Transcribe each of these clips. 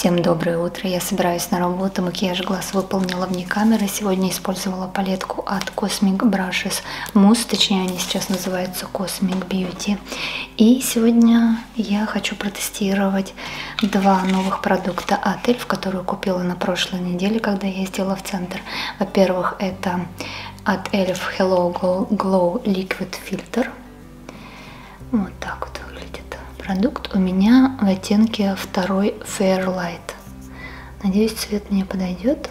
Всем доброе утро, я собираюсь на работу, макияж глаз выполнила вне камеры. Сегодня использовала палетку от Cosmic Brushes Mousse, точнее они сейчас называются Cosmic Beauty. И сегодня я хочу протестировать два новых продукта от Эльф, которые купила на прошлой неделе, когда ездила в центр. Во-первых, это от Эльф Hello Glow Liquid Filter. Вот так вот выглядит продукт. У меня в оттенке второй Fairlight. Надеюсь, цвет мне подойдет.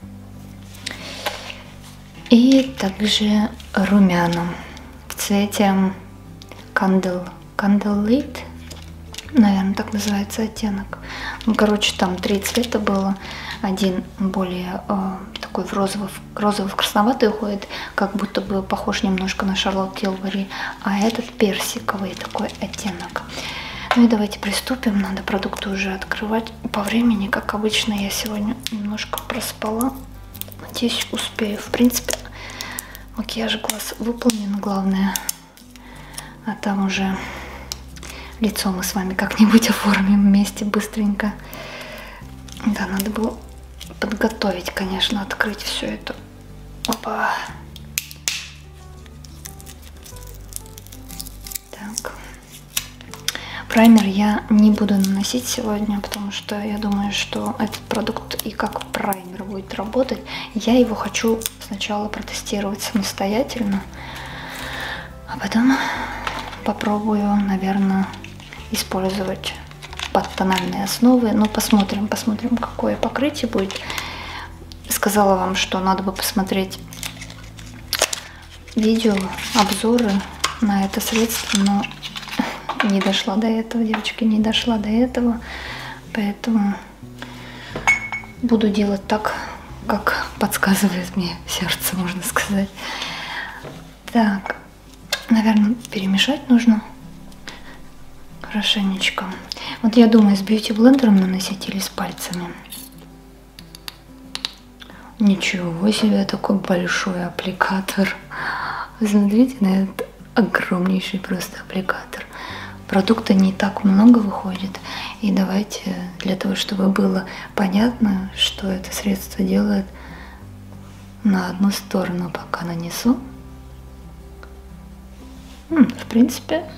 И также румяна в цвете Candlelit, наверное, так называется оттенок. Ну, короче, там три цвета было. Один более такой в розово-красноватый уходит, как будто бы похож немножко на Charlotte Tilbury, а этот персиковый такой оттенок. Ну и давайте приступим. Надо продукты уже открывать. По времени, как обычно, я сегодня немножко проспала. Надеюсь, успею. В принципе, макияж глаз выполнен, главное. А там уже лицо мы с вами как-нибудь оформим вместе быстренько. Да, надо было подготовить, конечно, открыть все это. Опа. Так. Праймер я не буду наносить сегодня, потому что я думаю, что этот продукт и как праймер будет работать. Я его хочу сначала протестировать самостоятельно, а потом попробую, наверное, использовать под тональные основы. Но посмотрим, какое покрытие будет. Сказала вам, что надо бы посмотреть видео, обзоры на это средство, но не дошла до этого, девочки, не дошла до этого. Поэтому буду делать так, как подсказывает мне сердце, можно сказать. Так, наверное, перемешать нужно хорошенечко. Вот я думаю, с бьюти-блендером наносить или с пальцами. Ничего себе, такой большой аппликатор. Вы смотрите на этот огромнейший просто аппликатор. Продукта не так много выходит. И давайте, для того, чтобы было понятно, что это средство делает, на одну сторону пока нанесу. В принципе,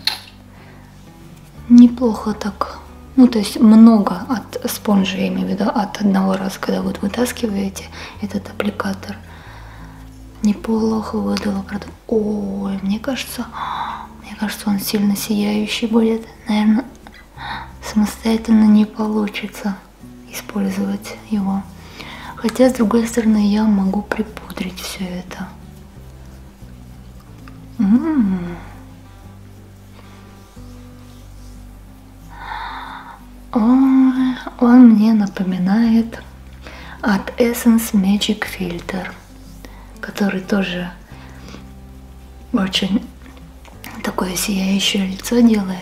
неплохо так. Ну, то есть много от спонжа, я имею в виду, от одного раза, когда вот вытаскиваете этот аппликатор. Неплохо выдала продукт. Ой, мне кажется, он сильно сияющий будет. Наверное, самостоятельно не получится использовать его. Хотя, с другой стороны, я могу припудрить все это. Он мне напоминает от Essence Magic Filter, который тоже очень такое сияющее лицо делает.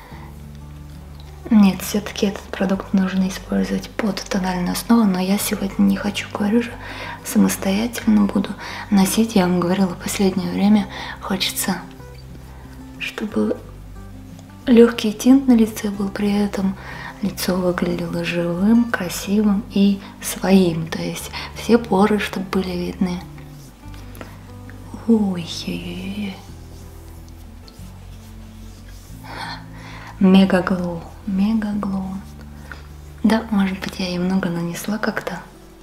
Нет, все-таки этот продукт нужно использовать под тональную основу, но я сегодня не хочу, говорю же, самостоятельно буду носить. Я вам говорила, в последнее время хочется, чтобы легкий тинт на лице был, при этом лицо выглядело живым, красивым и своим, то есть все поры, чтобы были видны. Ой-ой-ой. Мега Глоу. Да, может быть, я ей много нанесла как-то.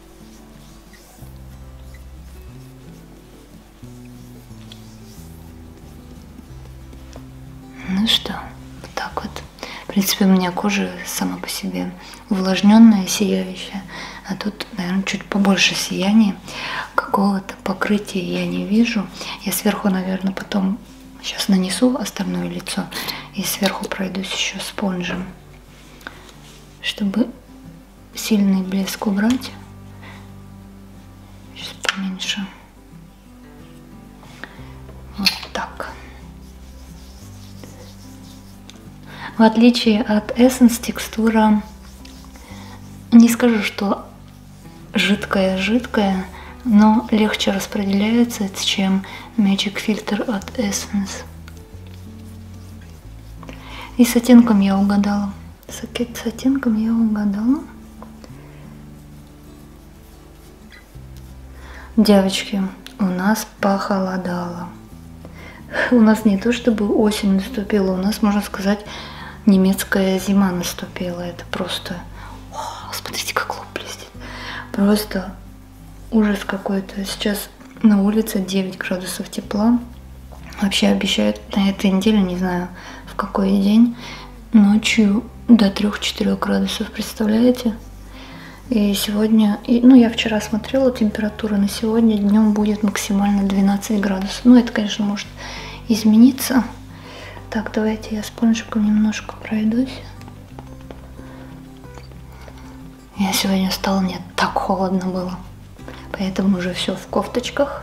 Ну что, вот так вот. В принципе, у меня кожа сама по себе увлажненная, сияющая. А тут, наверное, чуть побольше сияния. Какого-то покрытия я не вижу. Я сверху, наверное, потом сейчас нанесу остальное лицо. И сверху пройдусь еще спонжем, чтобы сильный блеск убрать. Сейчас поменьше. Вот так. В отличие от Essence, текстура, не скажу, что жидкая, но легче распределяется, чем Magic Filter от Essence. И с оттенком я угадала. С оттенком я угадала. Девочки, у нас похолодало. У нас не то чтобы осень наступила, у нас, можно сказать, немецкая зима наступила. Это просто... О, смотрите, как лоб блестит. Просто ужас какой-то. Сейчас на улице 9 градусов тепла. Вообще обещают на этой неделе, не знаю в какой день, ночью до 3-4 градусов. Представляете? И сегодня, ну я вчера смотрела температуру, на сегодня днем будет максимально 12 градусов. Ну это, конечно, может измениться. Так, давайте я спонжиком немножко пройдусь. Я сегодня встала, мне так холодно было. Поэтому уже все в кофточках.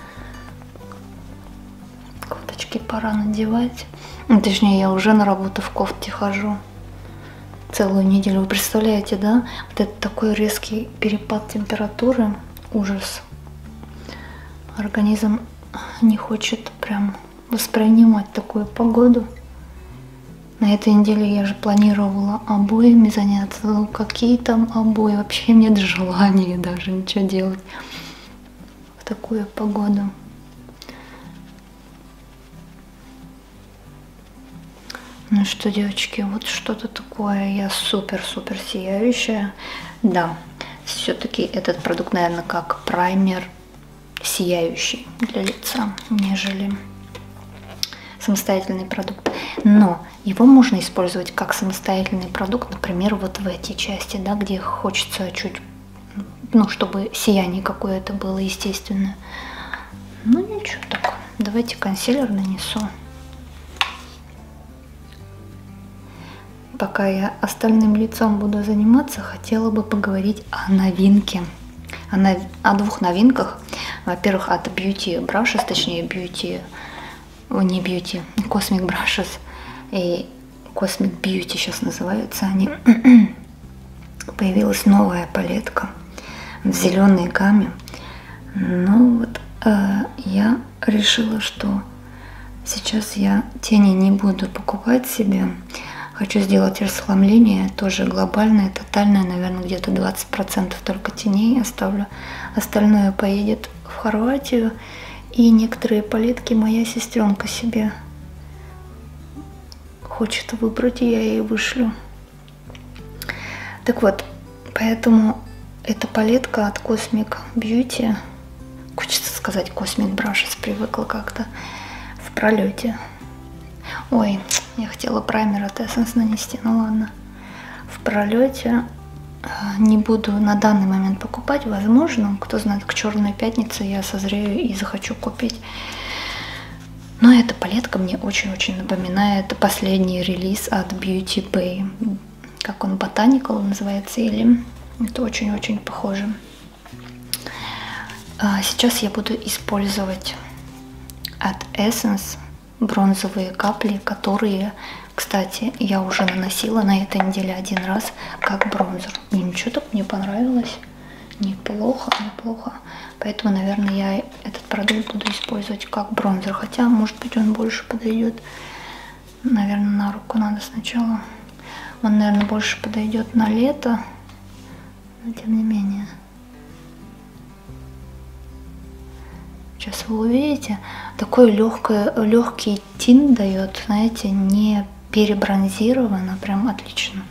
Кофточки пора надевать. Ну, точнее, я уже на работу в кофте хожу. Целую неделю. Вы представляете, да? Вот это такой резкий перепад температуры. Ужас. Организм не хочет прям воспринимать такую погоду. На этой неделе я же планировала обоями заняться. Ну, какие там обои? Вообще нет желания даже ничего делать в такую погоду. Ну что, девочки, вот что-то такое. Я супер-супер сияющая. Да, все-таки этот продукт, наверное, как праймер сияющий для лица, нежели самостоятельный продукт. Но его можно использовать как самостоятельный продукт, например, вот в этой части, да, где хочется чуть, ну, чтобы сияние какое-то было естественное. Ну ничего так. Давайте консилер нанесу. Пока я остальным лицом буду заниматься, хотела бы поговорить о новинке. О двух новинках. Во-первых, от Beauty Brushes, точнее Cosmic Brushes и Cosmic Beauty сейчас называются они. Появилась новая палетка в зеленой гамме. Ну вот, я решила, что сейчас я тени не буду покупать себе. Хочу сделать расхламление, тоже глобальное, тотальное, наверное, где-то 20% только теней оставлю. Остальное поедет в Хорватию. И некоторые палетки моя сестренка себе хочет выбрать, и я ей вышлю. Так вот, поэтому эта палетка от Cosmic Beauty, хочется сказать Cosmic Brushes, привыкла как-то, в пролете. Ой, я хотела праймер от Essence нанести, ну ладно. В пролете не буду на данный момент покупать, возможно, кто знает, к Черной пятнице я созрею и захочу купить. Но эта палетка мне очень-очень напоминает последний релиз от Beauty Bay. Как он, Botanical называется, или это очень-очень похоже. Сейчас я буду использовать от Essence бронзовые капли, которые, кстати, я уже наносила на этой неделе один раз как бронзер. И ничего, так мне понравилось. Неплохо, неплохо. Поэтому, наверное, я этот продукт буду использовать как бронзер. Хотя, может быть, он больше подойдет. Наверное, на руку надо сначала. Он, наверное, больше подойдет на лето. Но тем не менее. Сейчас вы увидите, такой легкий тин дает, знаете, не перебронзировано, прям отлично.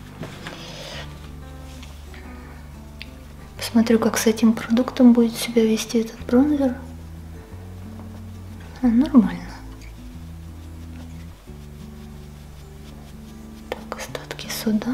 Посмотрю, как с этим продуктом будет себя вести этот бронзер. Нормально. Так, остатки сюда.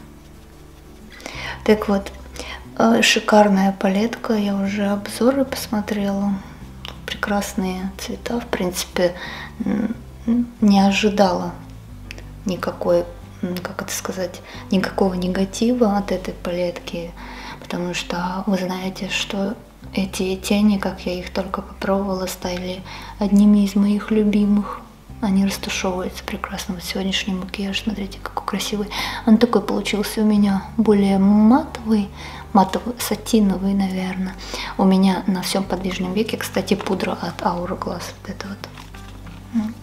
Так вот, шикарная палетка, я уже обзоры посмотрела. Прекрасные цвета, в принципе, не ожидала никакой, как это сказать, никакого негатива от этой палетки, потому что вы знаете, что эти тени, как я их только попробовала, стали одними из моих любимых. Они растушевываются прекрасно. Вот сегодняшний макияж, смотрите, какой красивый. Он такой получился у меня более матовый, сатиновый, наверное. У меня на всем подвижном веке, кстати, пудра от Hourglass. Вот это вот.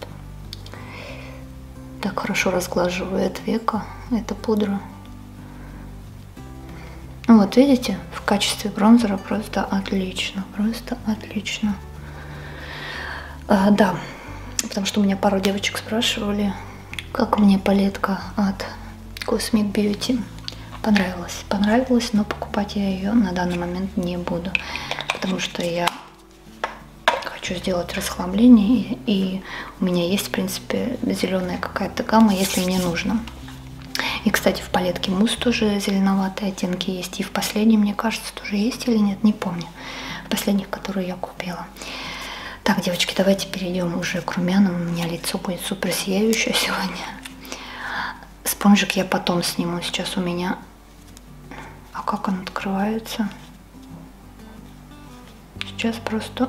Так хорошо разглаживает веко эта пудра. Вот видите, в качестве бронзера просто отлично, просто отлично. Да, потому что у меня пару девочек спрашивали, как мне палетка от Cosmic Beauty. Понравилась, но покупать я ее на данный момент не буду, потому что я хочу сделать расхламление, и у меня есть, в принципе, зеленая какая-то гамма, если мне нужно. И, кстати, в палетке мусс тоже зеленоватые оттенки есть, и в последней, мне кажется, тоже есть или нет, не помню, в последних, которые я купила. Так, девочки, давайте перейдем уже к румянам, у меня лицо будет супер сияющее сегодня. Спонжик я потом сниму, сейчас у меня... А как он открывается? Сейчас просто...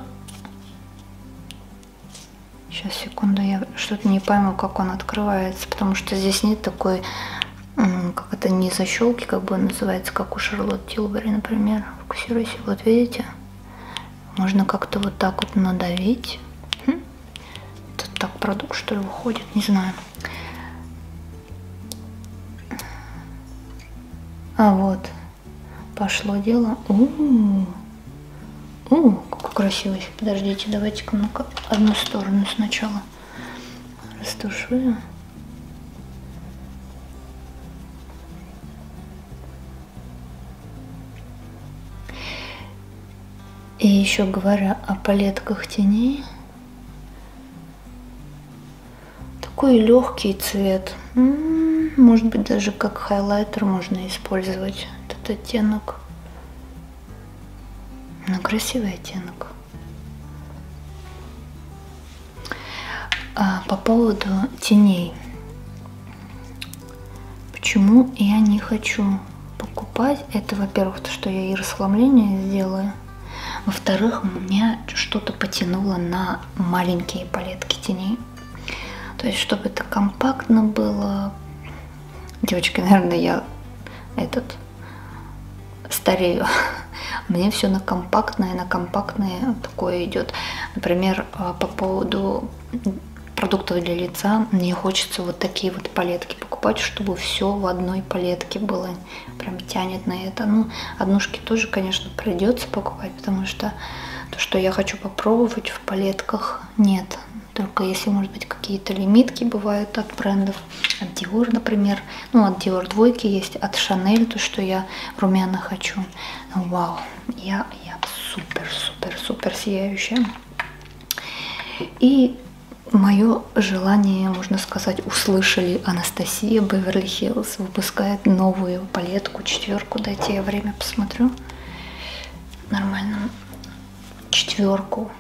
Сейчас, секунду, я что-то не пойму, как он открывается, потому что здесь нет такой, как это, не защелки, как бы называется, как у Шарлотт Тилбери, например. Фокусируйся, вот видите? Можно как-то вот так вот надавить. Тут так продукт, что ли, выходит, не знаю. А вот, пошло дело. Какой красивый. Подождите, давайте-ка ну-ка одну сторону сначала растушую. И еще говоря о палетках теней, такой легкий цвет. Может быть, даже как хайлайтер можно использовать этот оттенок. Но красивый оттенок. По поводу теней. Почему я не хочу покупать? Это, во-первых, то, что я и расхламление сделаю. Во-вторых, меня что-то потянуло на маленькие палетки теней. То есть, чтобы это компактно было. Девочки, наверное, я старею. Мне все на компактное такое идет. Например, по поводу продуктов для лица, мне хочется вот такие вот палетки покупать, чтобы все в одной палетке было. Прям тянет на это. Ну, однушки тоже, конечно, придется покупать, потому что то, что я хочу попробовать в палетках, нет. Только если, может быть, какие-то лимитки бывают от брендов, от Dior, например. Ну, от Dior двойки есть, от Chanel, то, что я румяна хочу. Ну, вау, я супер сияющая. И мое желание, можно сказать, услышали. Анастасия Beverly Hills выпускает новую палетку, 4. Дайте я время посмотрю. Нормально. 4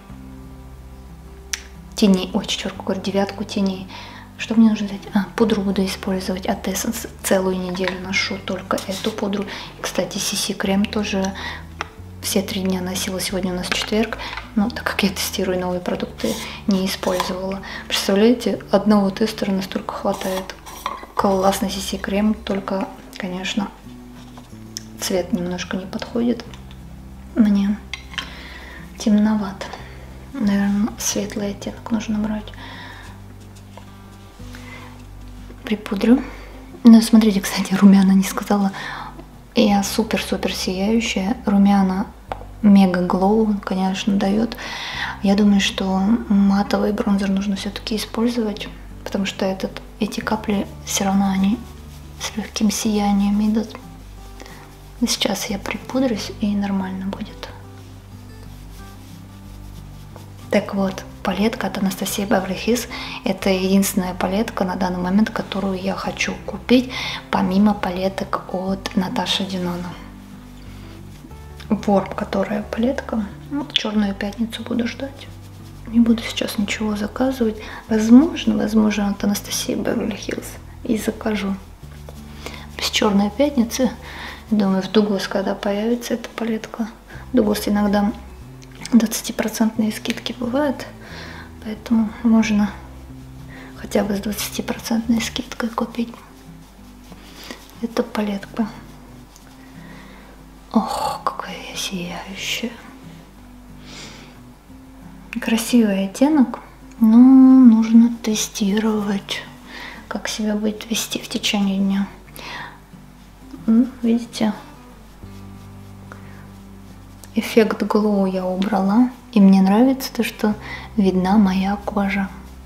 теней, ой, 4, говорю, 9 теней. Что мне нужно взять? Пудру буду использовать от Essence. Целую неделю ношу только эту пудру. И, кстати, CC крем тоже все 3 дня носила. Сегодня у нас четверг. Но так как я тестирую новые продукты, не использовала. Представляете, одного тестера настолько хватает. Классный CC крем, только, конечно, цвет немножко не подходит. Мне темновато. Наверное, светлый оттенок нужно брать. Припудрю. Ну, смотрите, кстати, румяна не сказала. Я супер сияющая. Румяна мега глоу, конечно, дает. Я думаю, что матовый бронзер нужно все-таки использовать, потому что эти капли все равно они с легким сиянием идут. Сейчас я припудрюсь, и нормально будет. Так вот, палетка от Анастасии Beverly Hills. Это единственная палетка на данный момент, которую я хочу купить, помимо палеток от Наташи Денона. Warm, которая палетка. Вот Черную пятницу буду ждать. Не буду сейчас ничего заказывать. Возможно, от Анастасии Beverly Hills и закажу. Без Черной пятницы, думаю, в Дуглас, когда появится эта палетка. Дуглас иногда 20% скидки бывают, поэтому можно хотя бы с 20% скидкой купить эту палетку. Ох, какая я сияющая. Красивый оттенок, но нужно тестировать, как себя будет вести в течение дня. Видите, эффект глоу я убрала. И мне нравится то, что видна моя кожа.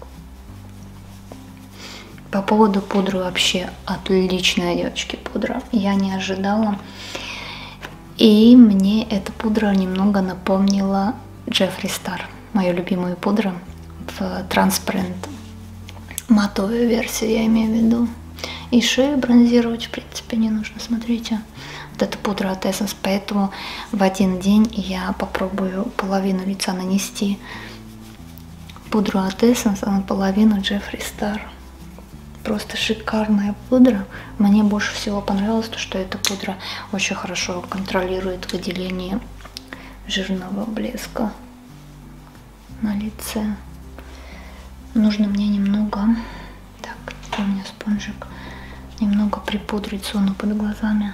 По поводу пудры вообще отличная, девочки, пудра. Я не ожидала. И мне эта пудра немного напомнила Джеффри Стар, мою любимую пудру в транспарент. Матовую версию я имею в виду. И шею бронзировать в принципе не нужно, смотрите. Вот эта пудра от Essence, поэтому в один день я попробую половину лица нанести пудру от Essence, а наполовину Джеффри Стар. Просто шикарная пудра. Мне больше всего понравилось то, что эта пудра очень хорошо контролирует выделение жирного блеска на лице. Нужно мне немного, так, где у меня спонжик, немного припудрить зону под глазами.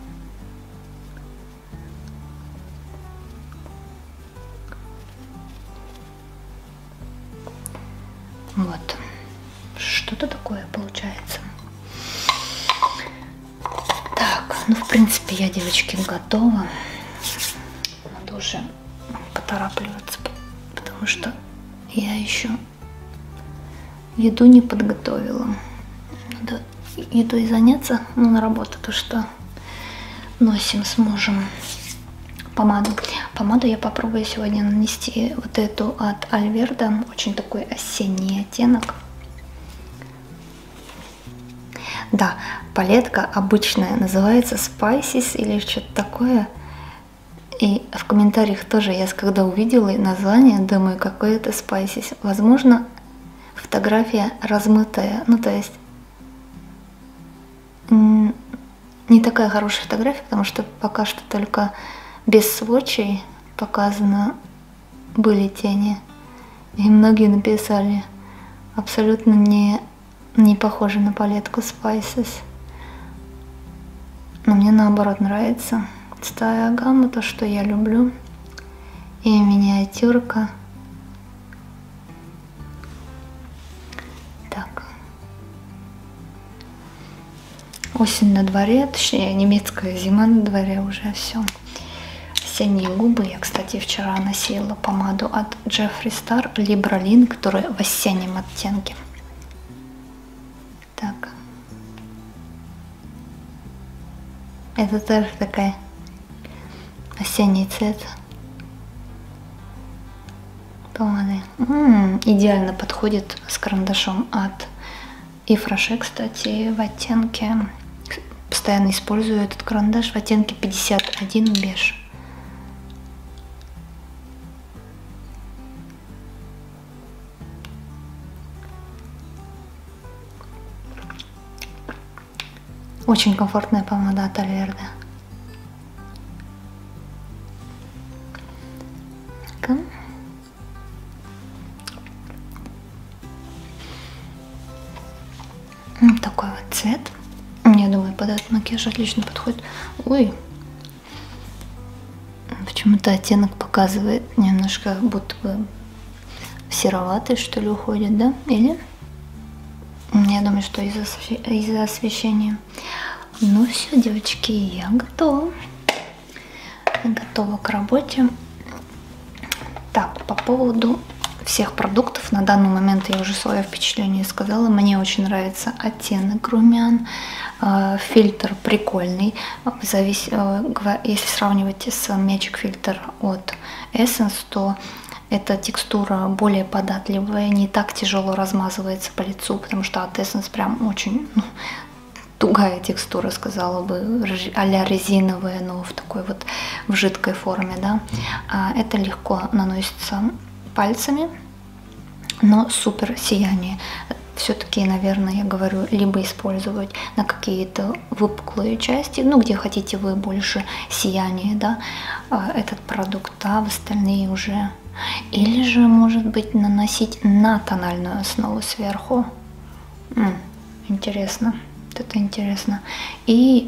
Вот, что-то такое получается. Так, ну в принципе я, девочки, готова. Надо уже поторапливаться, потому что я еще еду не подготовила. Надо едой заняться, ну на работу, то что носим с мужем. Помаду. Помаду я попробую сегодня нанести вот эту от Альверда. Очень такой осенний оттенок. Да, палетка обычная называется Spices или что-то такое. И в комментариях тоже я когда увидела название, думаю, какое это Spices. Возможно, фотография размытая. Ну, то есть не такая хорошая фотография, потому что пока что только без сводчей показано были тени. И многие написали абсолютно не похоже на палетку Spices. Но мне наоборот нравится цветовая гамма, то, что я люблю. И миниатюрка. Так. Осень на дворе, точнее немецкая зима на дворе уже все. Осенние губы. Я, кстати, вчера носила помаду от Джеффри Стар Libralin, которая в осеннем оттенке. Так. Это тоже такая осенний цвет помады. Идеально подходит с карандашом от Yves Rocher, кстати, в оттенке. Постоянно использую этот карандаш в оттенке 51 беж. Очень комфортная помада от Альверда. Такой вот цвет. Я думаю, под этот макияж отлично подходит. Ой, почему-то оттенок показывает немножко, будто бы сероватый, что ли, уходит, да? Или? Я думаю, что из-за освещения. Ну все, девочки, я готова. Готова к работе. Так, по поводу всех продуктов, на данный момент я уже свое впечатление сказала. Мне очень нравится оттенок румян. Фильтр прикольный. Если сравнивать с Magic Filter от Essence, то эта текстура более податливая, не так тяжело размазывается по лицу, потому что от Essence прям очень тугая текстура, сказала бы, а-ля резиновая, но в такой вот в жидкой форме, да. Это легко наносится пальцами, но супер сияние. Все-таки, наверное, я говорю, либо использовать на какие-то выпуклые части, ну, где хотите вы больше сияния, да, этот продукт, а в остальные уже. Или же, может быть, наносить на тональную основу сверху. Интересно. Это интересно. И,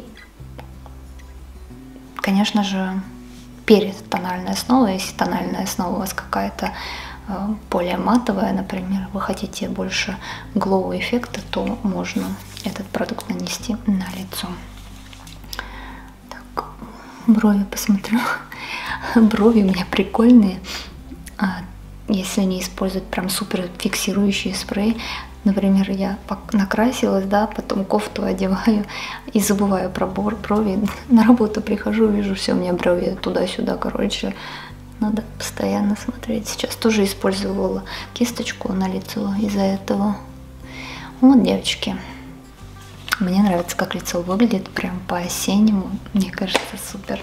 конечно же, перед тональной основой, если тональная основа у вас какая-то более матовая, например, вы хотите больше глоу эффекта, то можно этот продукт нанести на лицо. Так, брови посмотрю. брови у меня прикольные. Если не использовать прям супер фиксирующий спрей. Например, я накрасилась, да, потом кофту одеваю и забываю про брови. На работу прихожу, вижу, все, у меня брови туда-сюда, короче. Надо постоянно смотреть. Сейчас тоже использовала кисточку на лицо из-за этого. Вот, девочки. Мне нравится, как лицо выглядит, прям по-осеннему. Мне кажется, супер.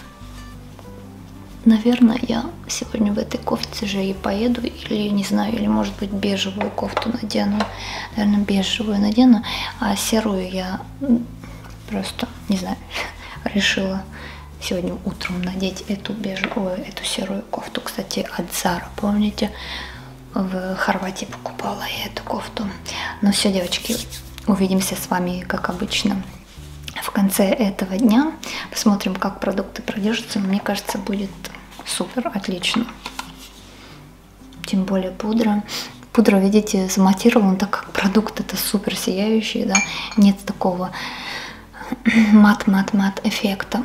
Наверное, я сегодня в этой кофте же и поеду, или, не знаю, или, может быть, бежевую кофту надену. Наверное, бежевую надену, а серую я просто, не знаю, решила сегодня утром надеть эту бежевую, эту серую кофту. Кстати, от Zara, помните, в Хорватии покупала я эту кофту. Ну все, девочки, увидимся с вами, как обычно, в конце этого дня. Посмотрим, как продукты продержатся. Мне кажется, будет супер, отлично. Тем более пудра. Пудра, видите, заматирована, так как продукт это супер сияющий, да. Нет такого мат-мат-мат эффекта.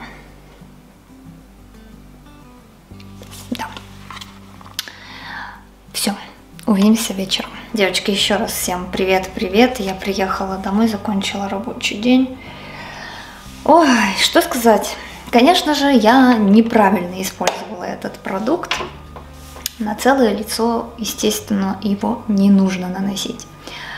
Да. Все. Увидимся вечером. Девочки, еще раз всем привет-привет. Я приехала домой, закончила рабочий день. Ой, что сказать. Конечно же, я неправильно использовала этот продукт. На целое лицо, естественно, его не нужно наносить.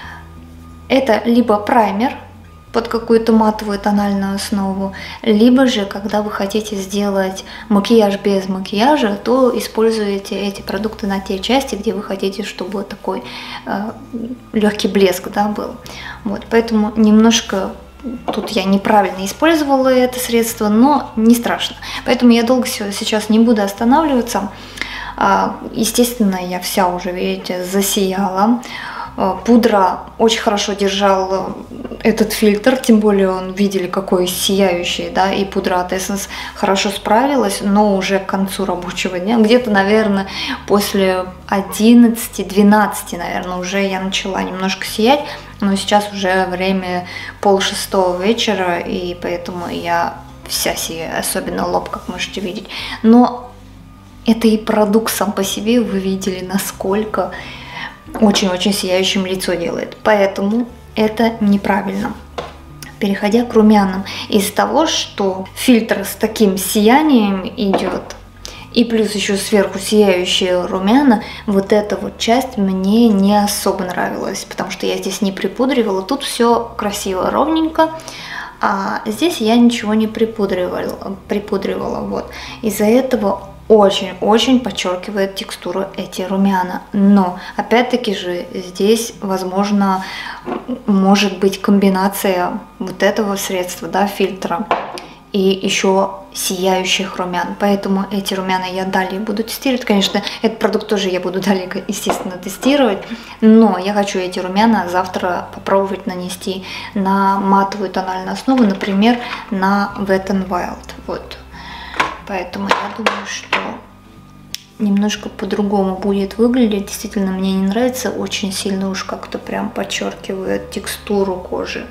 Это либо праймер под какую-то матовую тональную основу, либо же, когда вы хотите сделать макияж без макияжа, то используете эти продукты на те части, где вы хотите, чтобы такой легкий блеск, да, был. Вот, поэтому немножко тут я неправильно использовала это средство, но не страшно. Поэтому я долго сейчас не буду останавливаться. Естественно, я вся уже, видите, засияла. Пудра очень хорошо держала этот фильтр, тем более он, видели, какой сияющий, да, и пудра от Essence хорошо справилась, но уже к концу рабочего дня, где-то, наверное, после 11-12, наверное, уже я начала немножко сиять, но сейчас уже время 5:30 вечера, и поэтому я вся сияю, особенно лоб, как можете видеть. Но это и продукт сам по себе, вы видели, насколько очень-очень сияющим лицо делает. Поэтому это неправильно. Переходя к румянам, из-за того, что фильтр с таким сиянием идет, и плюс еще сверху сияющие румяна, вот эта вот часть мне не особо нравилась, потому что я здесь не припудривала. Тут все красиво, ровненько, а здесь я ничего не припудривала. Вот. Из-за этого очень-очень подчеркивает текстуру эти румяна. Но, опять-таки же, здесь, возможно, может быть комбинация вот этого средства, да, фильтра, и еще сияющих румян. Поэтому эти румяна я далее буду тестировать. Конечно, этот продукт тоже я буду далее, естественно, тестировать. Но я хочу эти румяна завтра попробовать нанести на матовую тональную основу, например, на Wet n Wild. Вот. Поэтому я думаю, что немножко по-другому будет выглядеть. Действительно, мне не нравится. Очень сильно уж как-то прям подчеркивает текстуру кожи.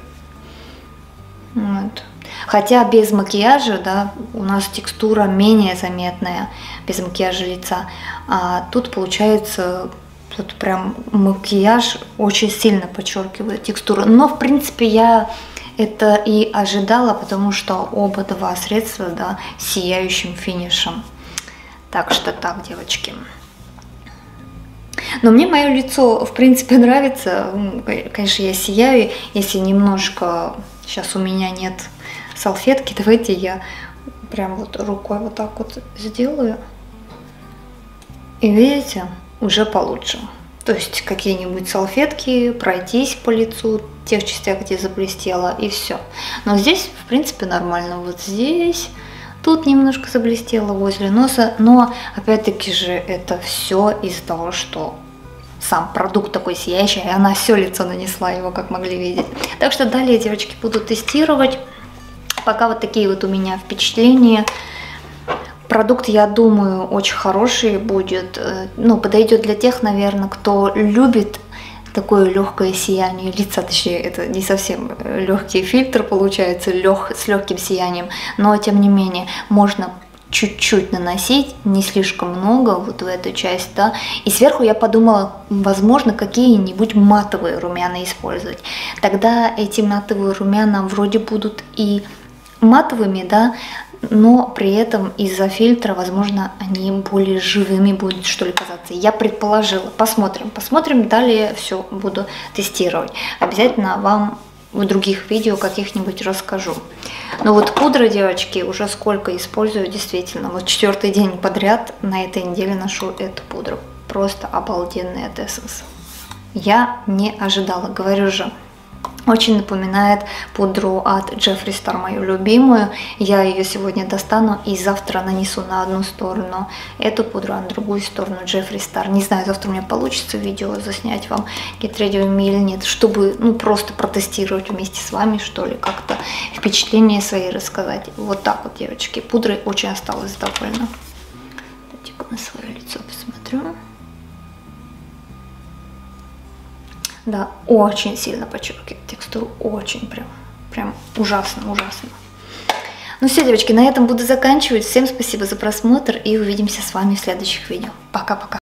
Вот. Хотя без макияжа, да, у нас текстура менее заметная, без макияжа лица. А тут получается, тут прям макияж очень сильно подчеркивает текстуру. Но, в принципе, я это и ожидала, потому что оба два средства, да, с сияющим финишем. Так что так, девочки. Но мне мое лицо, в принципе, нравится. Конечно, я сияю, если немножко... Сейчас у меня нет салфетки, давайте я прям вот рукой вот так вот сделаю. И видите, уже получше. То есть какие-нибудь салфетки, пройтись по лицу, в тех частях, где заблестело, и все. Но здесь, в принципе, нормально. Вот здесь, тут немножко заблестело возле носа, но, опять-таки же, это все из-за того, что сам продукт такой сияющий, и она все лицо нанесла его, как могли видеть. Так что далее, девочки, буду тестировать. Пока вот такие вот у меня впечатления. Продукт, я думаю, очень хороший будет. Ну, подойдет для тех, наверное, кто любит такое легкое сияние лица. Точнее, это не совсем легкий фильтр получается, с легким сиянием. Но, тем не менее, можно чуть-чуть наносить, не слишком много, вот в эту часть, да. И сверху я подумала, возможно, какие-нибудь матовые румяна использовать. Тогда эти матовые румяна вроде будут и матовыми, да, но при этом из-за фильтра, возможно, они более живыми будут, что ли, казаться. Я предположила. Посмотрим, далее все буду тестировать. Обязательно вам в других видео каких-нибудь расскажу. Но вот пудра, девочки, уже сколько использую, действительно. Вот 4-й день подряд на этой неделе ношу эту пудру. Просто обалденный от Essence. Я не ожидала, говорю же. Очень напоминает пудру от Jeffree Star, мою любимую. Я ее сегодня достану и завтра нанесу на одну сторону эту пудру, а на другую сторону Jeffree Star. Не знаю, завтра у меня получится видео заснять вам Get Ready With Me или нет, чтобы просто протестировать вместе с вами, что ли, как-то впечатления свои рассказать. Вот так вот, девочки. Пудрой очень осталась довольна. Давайте-ка на свое лицо посмотрю. Да, очень сильно подчеркивает текстуру, очень прям ужасно. Ну все, девочки, на этом буду заканчивать. Всем спасибо за просмотр и увидимся с вами в следующих видео. Пока-пока.